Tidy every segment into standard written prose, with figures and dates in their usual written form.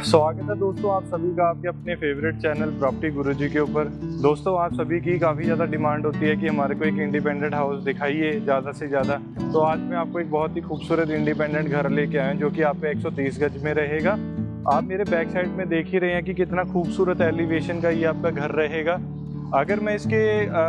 स्वागत है दोस्तों आप सभी का आपके अपने फेवरेट चैनल प्रॉपर्टी गुरुजी के ऊपर। दोस्तों आप सभी की काफ़ी ज़्यादा डिमांड होती है कि हमारे को एक इंडिपेंडेंट हाउस दिखाइए ज़्यादा से ज़्यादा। तो आज मैं आपको एक बहुत ही खूबसूरत इंडिपेंडेंट घर लेके आया हूं जो कि आपका 130 गज में रहेगा। आप मेरे बैक साइड में देख ही रहे हैं कि कितना खूबसूरत एलिवेशन का ये आपका घर रहेगा। अगर मैं इसके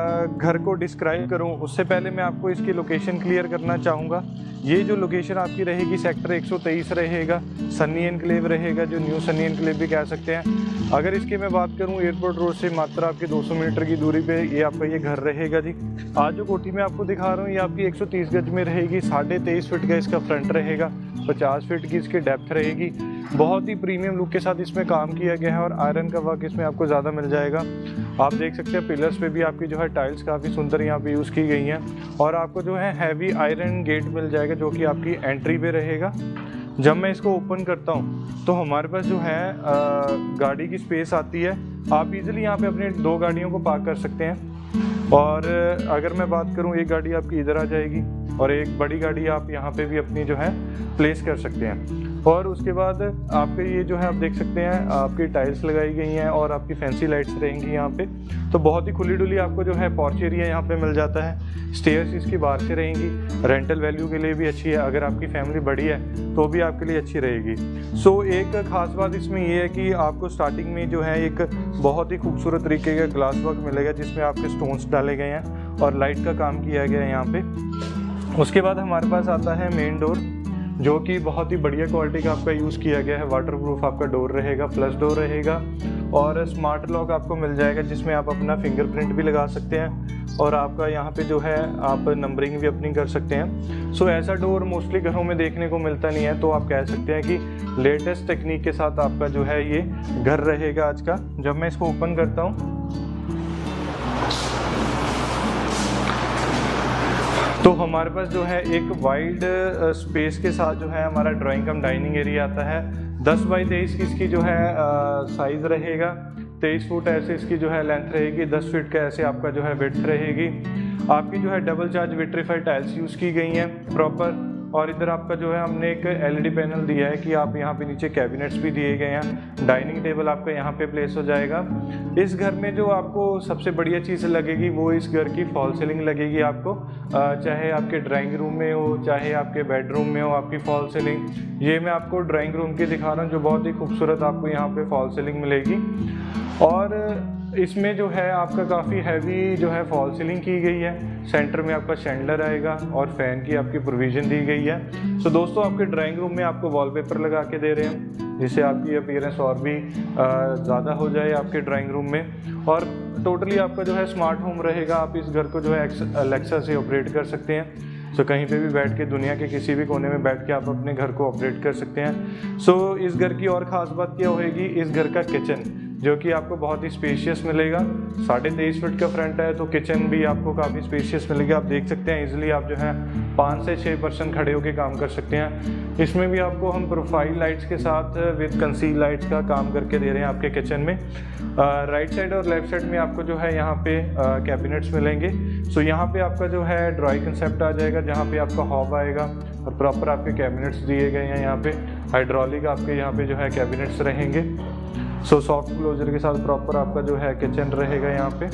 घर को डिस्क्राइब करूं उससे पहले मैं आपको इसकी लोकेशन क्लियर करना चाहूँगा। ये जो लोकेशन आपकी रहेगी सेक्टर 123 रहेगा, सनी एनक्लेव रहेगा, जो न्यू सनी एनक्लेव भी कह सकते हैं। अगर इसकी मैं बात करूं एयरपोर्ट रोड से मात्र आपके 200 मीटर की दूरी पे ये आपका ये घर रहेगा जी। आज जो कोठी मैं आपको दिखा रहा हूँ ये आपकी 130 गज में रहेगी। 23.5 फीट का इसका फ्रंट रहेगा, 50 फीट की इसकी डेप्थ रहेगी। बहुत ही प्रीमियम लुक के साथ इसमें काम किया गया है और आयरन का वर्क इसमें आपको ज़्यादा मिल जाएगा। आप देख सकते हैं पिलर्स पे भी आपकी जो है टाइल्स काफ़ी सुंदर यहाँ पे यूज़ की गई हैं और आपको जो है हैवी आयरन गेट मिल जाएगा जो कि आपकी एंट्री पे रहेगा। जब मैं इसको ओपन करता हूँ तो हमारे पास जो है गाड़ी की स्पेस आती है। आप इजीली यहाँ पे अपनी 2 गाड़ियों को पार्क कर सकते हैं। और अगर मैं बात करूँ एक गाड़ी आपकी इधर आ जाएगी और एक बड़ी गाड़ी आप यहाँ पे भी अपनी जो है प्लेस कर सकते हैं। और उसके बाद आपके ये जो है आप देख सकते हैं आपकी टाइल्स लगाई गई हैं और आपकी फैंसी लाइट्स रहेंगी यहाँ पे। तो बहुत ही खुली डुली आपको जो है पोर्च एरिया यहाँ पे मिल जाता है। स्टेयर्स इसकी बाहर से रहेंगी, रेंटल वैल्यू के लिए भी अच्छी है। अगर आपकी फैमिली बड़ी है तो भी आपके लिए अच्छी रहेगी। सो एक ख़ास बात इसमें ये है कि आपको स्टार्टिंग में जो है एक बहुत ही खूबसूरत तरीके का ग्लास वर्क मिलेगा जिसमें आपके स्टोन्स डाले गए हैं और लाइट का काम किया गया है यहाँ पे। उसके बाद हमारे पास आता है मेन डोर जो कि बहुत ही बढ़िया क्वालिटी का आपका यूज़ किया गया है। वाटरप्रूफ आपका डोर रहेगा, फ्लश डोर रहेगा और स्मार्ट लॉक आपको मिल जाएगा जिसमें आप अपना फिंगरप्रिंट भी लगा सकते हैं और आपका यहाँ पे जो है आप नंबरिंग भी अपनी कर सकते हैं। सो ऐसा डोर मोस्टली घरों में देखने को मिलता नहीं है, तो आप कह सकते हैं कि लेटेस्ट टेक्निक के साथ आपका जो है ये घर रहेगा आज का। जब मैं इसको ओपन करता हूँ तो हमारे पास जो है एक वाइड स्पेस के साथ जो है हमारा ड्राइंग कम डाइनिंग एरिया आता है। 10 बाई 23 की इसकी जो है साइज़ रहेगा। 23 फुट ऐसे इसकी जो है लेंथ रहेगी, 10 फीट का ऐसे आपका जो है विड्थ रहेगी। आपकी जो है double charge vitrified tiles use की गई हैं प्रॉपर। और इधर आपका जो है हमने एक LED पैनल दिया है कि आप यहाँ पे नीचे कैबिनेट्स भी दिए गए हैं। डाइनिंग टेबल आपका यहाँ पे प्लेस हो जाएगा। इस घर में जो आपको सबसे बढ़िया चीज़ लगेगी वो इस घर की फॉल सीलिंग लगेगी आपको। चाहे आपके ड्राइंग रूम में हो चाहे आपके बेडरूम में हो आपकी फॉल सीलिंग। ये मैं आपको ड्राइंग रूम की दिखा रहा हूँ जो बहुत ही खूबसूरत आपको यहाँ पे फॉल सीलिंग मिलेगी। और इसमें जो है आपका काफ़ी हैवी जो है फॉल सीलिंग की गई है। सेंटर में आपका शैंडलर आएगा और फैन की आपकी प्रोविज़न दी गई है। सो दोस्तों आपके ड्राइंग रूम में आपको वॉलपेपर लगा के दे रहे हैं जिससे आपकी अपीयरेंस और भी ज़्यादा हो जाए आपके ड्राइंग रूम में। और टोटली आपका जो है स्मार्ट होम रहेगा। आप इस घर को जो है अलेक्सा से ऑपरेट कर सकते हैं। सो कहीं पे भी बैठ के दुनिया के किसी भी कोने में बैठ के आप अपने घर को ऑपरेट कर सकते हैं। सो इस घर की और ख़ास बात क्या होगी, इस घर का किचन जो कि आपको बहुत ही स्पेशियस मिलेगा। 23.5 फीट का फ्रंट है तो किचन भी आपको काफ़ी स्पेशियस मिलेगा। आप देख सकते हैं इजीली आप जो है 5 से 6 पर्सन खड़े होकर काम कर सकते हैं। इसमें भी आपको हम प्रोफाइल लाइट्स के साथ विद कंसील लाइट्स का काम करके दे रहे हैं आपके किचन में। राइट साइड और लेफ्ट साइड में आपको जो है यहाँ पे कैबिनेट्स मिलेंगे। सो यहाँ पे आपका जो है ड्राई कंसेप्ट आ जाएगा जहाँ पे आपका हॉब आएगा और प्रॉपर आपके कैबिनेट्स दिए गए हैं। यहाँ पे हाइड्रोलिक आपके यहाँ पे जो है कैबिनेट्स रहेंगे। सो सॉफ्ट क्लोजर के साथ प्रॉपर आपका जो है किचन रहेगा यहाँ पे।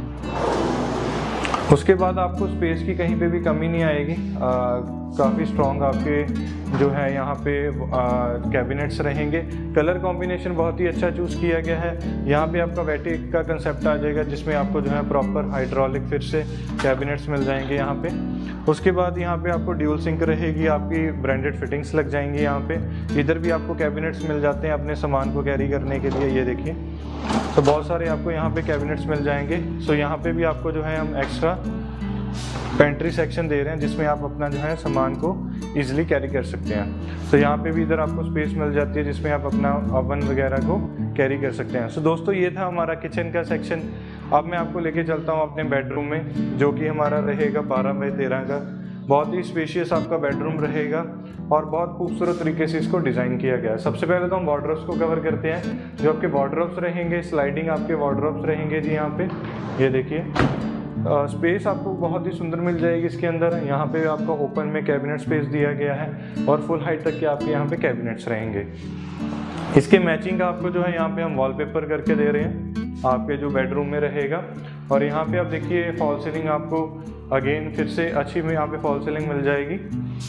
उसके बाद आपको स्पेस की कहीं पे भी कमी नहीं आएगी। काफ़ी स्ट्रॉन्ग आपके जो है यहाँ पे कैबिनेट्स रहेंगे। कलर कॉम्बिनेशन बहुत ही अच्छा चूज़ किया गया है। यहाँ पे आपका वेटिक का कंसेप्ट आ जाएगा जिसमें आपको जो है प्रॉपर हाइड्रोलिक फिर से कैबिनेट्स मिल जाएंगे यहाँ पे। उसके बाद यहाँ पे आपको ड्यूल सिंक रहेगी, आपकी ब्रांडेड फिटिंग्स लग जाएंगी यहाँ पे। इधर भी आपको कैबिनेट्स मिल जाते हैं अपने सामान को कैरी करने के लिए। ये देखिए तो बहुत सारे आपको यहाँ पे कैबिनेट्स मिल जाएंगे। सो यहाँ पे भी आपको जो है हम एक्स्ट्रा पेंट्री सेक्शन दे रहे हैं जिसमें आप अपना जो है सामान को इजीली कैरी कर सकते हैं। तो यहाँ पे भी इधर आपको स्पेस मिल जाती है जिसमें आप अपना ओवन वगैरह को कैरी कर सकते हैं। सो दोस्तों ये था हमारा किचन का सेक्शन। अब मैं आपको लेके चलता हूँ अपने बेडरूम में जो कि हमारा रहेगा 12 बाई 13 का। बहुत ही स्पेशियस आपका बेडरूम रहेगा और बहुत खूबसूरत तरीके से इसको डिज़ाइन किया गया है। सबसे पहले तो हम वार्डरोब्स को कवर करते हैं। जो आपके वार्डरोब्स रहेंगे स्लाइडिंग आपके वार्डरोब्स रहेंगे जी। यहाँ पे ये देखिए स्पेस आपको बहुत ही सुंदर मिल जाएगी इसके अंदर। यहाँ पे आपको ओपन में कैबिनेट स्पेस दिया गया है और फुल हाइट तक के आपके यहाँ पे कैबिनेट्स रहेंगे। इसके मैचिंग का आपको जो है यहाँ पे हम वॉलपेपर करके दे रहे हैं आपके जो बेडरूम में रहेगा। और यहाँ पे आप देखिए फॉल सीलिंग आपको अगेन फिर से अच्छी में यहाँ पे फॉल सीलिंग मिल जाएगी।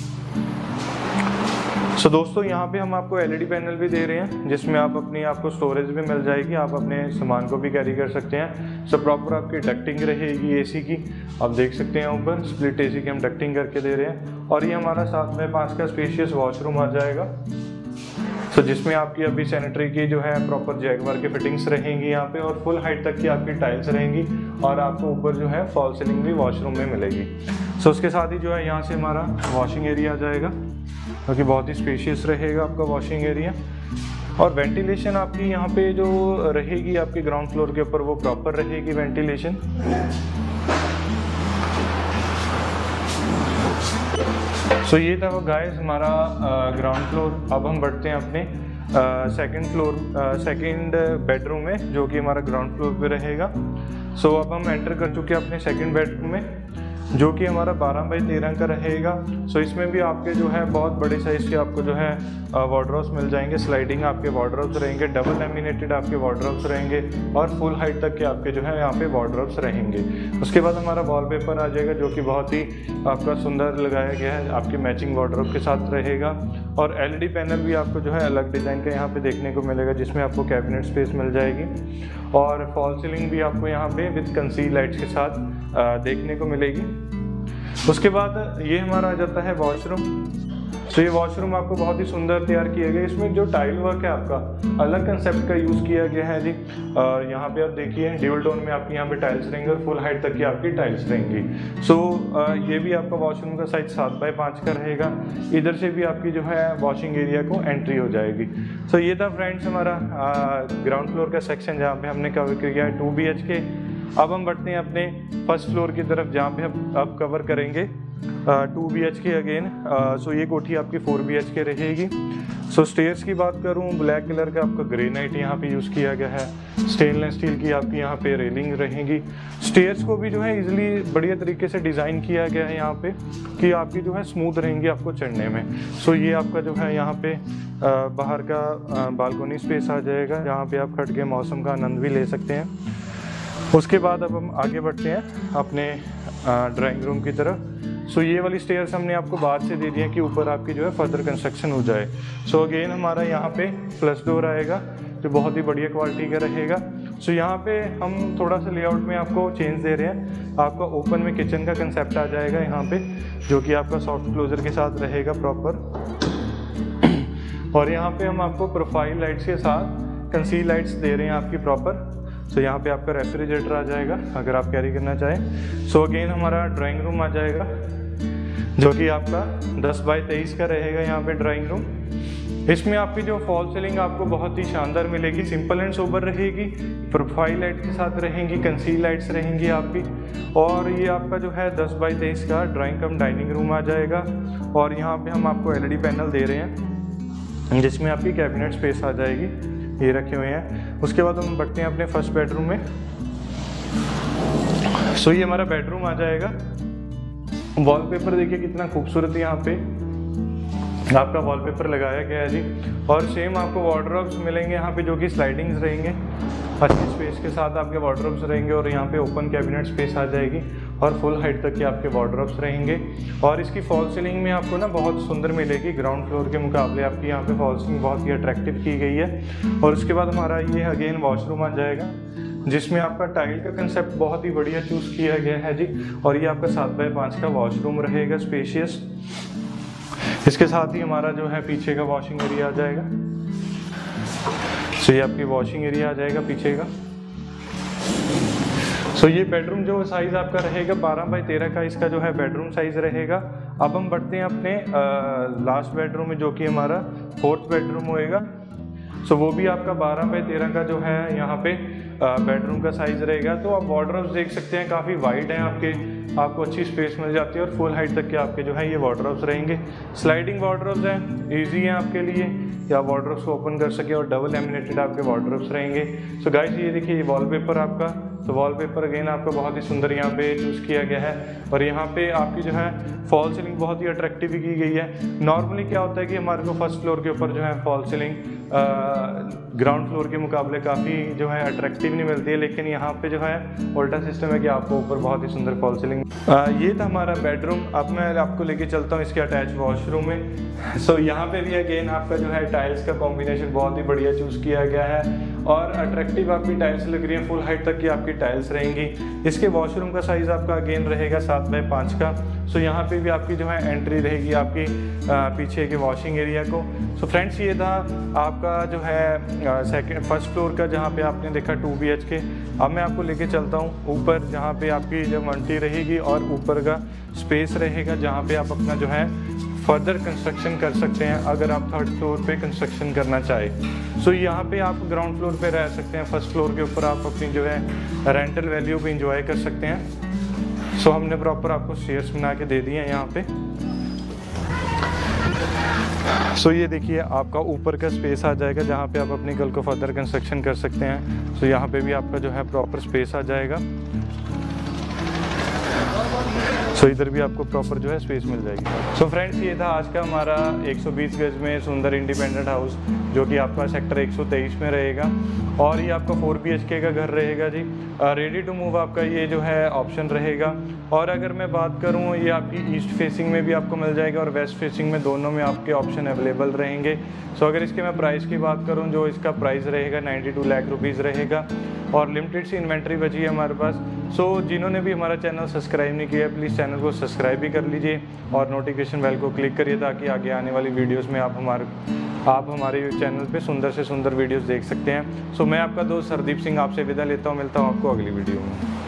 सो दोस्तों यहाँ पे हम आपको एलईडी पैनल भी दे रहे हैं जिसमें आप अपनी आपको स्टोरेज भी मिल जाएगी, आप अपने सामान को भी कैरी कर सकते हैं। सो प्रॉपर आपकी डक्टिंग रहेगी एसी की, आप देख सकते हैं ऊपर स्प्लिट एसी की हम डक्टिंग करके दे रहे हैं। और ये हमारा 7x5 का स्पेशियस वॉशरूम आ जाएगा। सो जिसमें आपकी अभी सैनिटरी की जो है प्रॉपर जैगवार की फिटिंग्स रहेंगी यहाँ पे, और फुल हाइट तक की आपकी टाइल्स रहेंगी, और आपको ऊपर जो है फॉल सीलिंग भी वॉशरूम में मिलेगी। सो उसके साथ ही जो है यहाँ से हमारा वॉशिंग एरिया आ जाएगा क्योंकि बहुत ही स्पेशियस रहेगा आपका वॉशिंग एरिया। और वेंटिलेशन आपकी यहाँ पे जो रहेगी आपके ग्राउंड फ्लोर के ऊपर वो प्रॉपर रहेगी वेंटिलेशन। सो ये था वो गाइस हमारा ग्राउंड फ्लोर। अब हम बढ़ते हैं अपने सेकंड बेडरूम में जो कि हमारा ग्राउंड फ्लोर पे रहेगा। सो अब हम एंटर कर चुके हैं अपने सेकंड बेडरूम में जो कि हमारा 12x13 का रहेगा। सो इसमें भी आपके जो है बहुत बड़े साइज़ के आपको जो है वार्डरोब्स मिल जाएंगे, स्लाइडिंग आपके वार्डरोब्स रहेंगे, डबल लैमिनेटेड आपके वार्डरोब्स रहेंगे, और फुल हाइट तक के आपके जो है यहाँ पे वार्डरोब्स रहेंगे। उसके बाद हमारा वॉलपेपर आ जाएगा जो कि बहुत ही आपका सुंदर लगाया गया है, आपके मैचिंग वार्डरोब के साथ रहेगा। और एलईडी पैनल भी आपको जो है अलग डिज़ाइन का यहाँ पे देखने को मिलेगा जिसमें आपको कैबिनेट स्पेस मिल जाएगी। और फॉल सीलिंग भी आपको यहाँ पे विद कंसील लाइट्स के साथ देखने को मिलेगी। उसके बाद ये हमारा आ जाता है वॉशरूम। तो ये वॉशरूम आपको बहुत ही सुंदर तैयार किया गया है। इसमें जो टाइल वर्क है आपका अलग कंसेप्ट का यूज़ किया गया है जी। यहाँ पे आप देखिए ड्यूल टोन में आपके यहाँ पे टाइल्स रहेंगे और फुल हाइट तक की आपकी टाइल्स रहेंगी। सो ये भी आपका वॉशरूम का साइज 7x5 का रहेगा। इधर से भी आपकी जो है वॉशिंग एरिया को एंट्री हो जाएगी। सो ये था फ्रेंड्स हमारा ग्राउंड फ्लोर का सेक्शन जहाँ पे हमने कवर किया है 2 BHK। अब हम बढ़ते हैं अपने फर्स्ट फ्लोर की तरफ जहाँ पे हम अब कवर करेंगे 2 BHK अगेन। सो ये कोठी आपकी 4 BHK रहेगी। सो स्टेयर्स की बात करूँ ब्लैक कलर का आपका ग्रेनाइट यहाँ पे यूज़ किया गया है, स्टेनलेस स्टील की आपकी यहाँ पे रेलिंग रहेंगी। स्टेयर्स को भी जो है इजीली बढ़िया तरीके से डिज़ाइन किया गया है यहाँ पे कि आपकी जो है स्मूथ रहेंगी आपको चढ़ने में। सो ये आपका जो है यहाँ पे बाहर का बालकोनी स्पेस आ जाएगा जहाँ पे आप खड़ के मौसम का आनंद भी ले सकते हैं। उसके बाद अब हम आगे बढ़ते हैं अपने ड्राइंग रूम की तरफ। सो ये वाली स्टेयर्स हमने आपको बाद से दे दी है कि ऊपर आपकी जो है फर्दर कंस्ट्रक्शन हो जाए। सो अगेन हमारा यहाँ पे प्लस डोर आएगा जो बहुत ही बढ़िया क्वालिटी का रहेगा। सो यहाँ पे हम थोड़ा सा लेआउट में आपको चेंज दे रहे हैं। आपका ओपन में किचन का कंसेप्ट आ जाएगा यहाँ पे जो कि आपका सॉफ्ट क्लोजर के साथ रहेगा प्रॉपर। और यहाँ पे हम आपको प्रोफाइल लाइट्स के साथ कंसील लाइट्स दे रहे हैं आपकी प्रॉपर। सो यहाँ पे आपका रेफ्रिजरेटर आ जाएगा अगर आप कैरी करना चाहें। सो अगेन हमारा ड्राइंग रूम आ जाएगा जो कि आपका 10x23 का रहेगा यहाँ पे ड्राइंग रूम। इसमें आपकी जो फॉल सीलिंग आपको बहुत ही शानदार मिलेगी, सिंपल एंड सोबर रहेगी, प्रोफाइल लाइट के साथ रहेंगी, कंसील लाइट्स रहेंगी आपकी। और ये आपका जो है 10x23 का ड्राइंग कम डाइनिंग रूम आ जाएगा। और यहाँ पे हम आपको एलईडी पैनल दे रहे हैं जिसमें आपकी कैबिनेट स्पेस आ जाएगी, ये रखे हुए हैं। उसके बाद हम बढ़ते हैं अपने फर्स्ट बेडरूम में। सो ये हमारा बेडरूम आ जाएगा। वॉलपेपर देखिए कितना खूबसूरत यहाँ पे आपका वॉलपेपर लगाया गया है जी। और सेम आपको वार्डरोब्स मिलेंगे यहाँ पे जो कि स्लाइडिंग्स रहेंगे, अच्छी स्पेस के साथ आपके वार्डरोब्स रहेंगे। और यहाँ पे ओपन कैबिनेट स्पेस आ जाएगी और फुल हाइट तक के आपके वार्डरोब्स रहेंगे। और इसकी फॉल सीलिंग में आपको ना बहुत सुंदर मिलेगी, ग्राउंड फ्लोर के मुकाबले आपकी यहाँ पे फॉल सीलिंग बहुत ही अट्रैक्टिव की गई है। और उसके बाद हमारा ये अगेन वॉशरूम आ जाएगा जिसमें आपका टाइल का कंसेप्ट बहुत ही बढ़िया चूज़ किया गया है जी। और ये आपका 7x5 का वॉशरूम रहेगा स्पेशियस। इसके साथ ही हमारा जो है पीछे का वॉशिंग एरिया आ जाएगा। सो ये आपकी वॉशिंग एरिया आ जाएगा पीछे का। सो ये बेडरूम जो साइज़ आपका रहेगा 12x13 का इसका जो है बेडरूम साइज़ रहेगा। अब हम बढ़ते हैं अपने लास्ट बेडरूम में जो कि हमारा 4th बेडरूम होएगा। सो वो भी आपका 12x13 का जो है यहाँ पे बेडरूम का साइज़ रहेगा। तो आप वार्डरोब्स देख सकते हैं काफ़ी वाइड हैं आपको अच्छी स्पेस मिल जाती है और फुल हाइट तक के आपके जो है ये वार्डरोब्स रहेंगे। स्लाइडिंग वार्डरोब्स हैं, इजी हैं आपके लिए कि आप वार्डरोब्स को ओपन कर सके। और डबल लैमिनेटेड आपके वार्डरोब्स रहेंगे। सो गाइस ये देखिए ये वॉलपेपर आपका तो वॉलपेपर अगेन आपका बहुत ही सुंदर यहाँ पे चूज़ किया गया है। और यहाँ पे आपकी जो है फॉल सीलिंग बहुत ही अट्रैक्टिव की गई है। नॉर्मली क्या होता है कि हमारे को फर्स्ट फ्लोर के ऊपर जो है फॉल सीलिंग ग्राउंड फ्लोर के मुकाबले काफ़ी जो है अट्रैक्टिव नहीं मिलती है, लेकिन यहाँ पे जो है उल्टा सिस्टम है कि आपको ऊपर बहुत ही सुंदर फॉल सीलिंग। ये था हमारा बेडरूम। अब मैं आपको लेके चलता हूँ इसके अटैच वॉशरूम में। सो यहाँ पे भी अगेन आपका जो है टाइल्स का कॉम्बिनेशन बहुत ही बढ़िया चूज़ किया गया है और अट्रैक्टिव आपकी टाइल्स लग रही है, फुल हाइट तक की आपकी टाइल्स रहेंगी। इसके वॉशरूम का साइज़ आपका अगेन रहेगा 7x5 का। सो यहाँ पे भी आपकी जो है एंट्री रहेगी आपकी पीछे के वॉशिंग एरिया को। सो फ्रेंड्स ये था आपका जो है फर्स्ट फ्लोर का, जहाँ पे आपने देखा 2 BHK। अब मैं आपको लेके चलता हूँ ऊपर, जहाँ पे आपकी जो मंटी रहेगी और ऊपर का स्पेस रहेगा, जहाँ पे आप अपना जो है फर्दर कंस्ट्रक्शन कर सकते हैं अगर आप थर्ड फ्लोर पे कंस्ट्रक्शन करना चाहें। सो यहाँ पे आप ग्राउंड फ्लोर पे रह सकते हैं, फर्स्ट फ्लोर के ऊपर आप अपनी जो है रेंटल वैल्यू को इंजॉय कर सकते हैं। सो हमने प्रॉपर आपको स्टेयर्स बना के दे दिए हैं यहाँ पे। सो ये देखिए आपका ऊपर का स्पेस आ जाएगा जहाँ पे आप अपनी कल को फर्दर कंस्ट्रक्शन कर सकते हैं। सो यहाँ पे भी आपका जो है प्रॉपर स्पेस आ जाएगा। सो इधर भी आपको प्रॉपर जो है स्पेस मिल जाएगी। सो फ्रेंड्स ये था आज का हमारा 120 गज में सुंदर इंडिपेंडेंट हाउस, जो कि आपका सेक्टर 123 में रहेगा और ये आपका 4 BHK का घर रहेगा जी। रेडी टू मूव आपका ये जो है ऑप्शन रहेगा। और अगर मैं बात करूँ, ये आपकी ईस्ट फेसिंग में भी आपको मिल जाएगा और वेस्ट फेसिंग में, दोनों में आपके ऑप्शन अवेलेबल रहेंगे। सो अगर इसके मैं प्राइस की बात करूँ, जो इसका प्राइस रहेगा 92 लाख रुपीज़ रहेगा और लिमिटेड सी इन्वेंट्री बची है हमारे पास। सो जिन्होंने भी हमारा चैनल सब्सक्राइब नहीं किया, प्लीज़ चैनल को सब्सक्राइब भी कर लीजिए और नोटिफिकेशन बेल को क्लिक करिए, ताकि आगे आने वाली वीडियोस में आप हमारे चैनल पे सुंदर से सुंदर वीडियोस देख सकते हैं। सो मैं आपका दोस्त हरदीप सिंह आपसे विदा लेता हूँ। मिलता हूँ आपको अगली वीडियो में।